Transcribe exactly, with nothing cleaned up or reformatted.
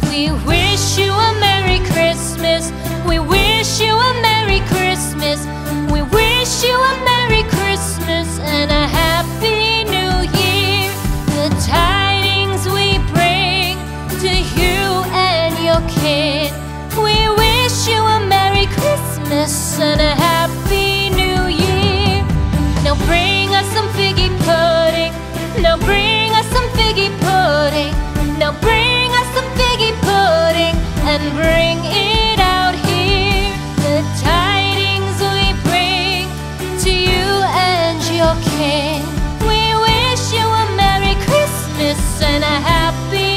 We wish you a Merry Christmas. We wish you a Merry Christmas. We wish you a Merry Christmas and a Happy New Year. The tidings we bring to you and your kid. We wish you a Merry Christmas and a Happy New Year. Now bring us some figgy pudding. Now bring us some figgy pudding. Now bring us some figgy pudding and bring it out here. The tidings we bring to you and your king. We wish you a Merry Christmas and a Happy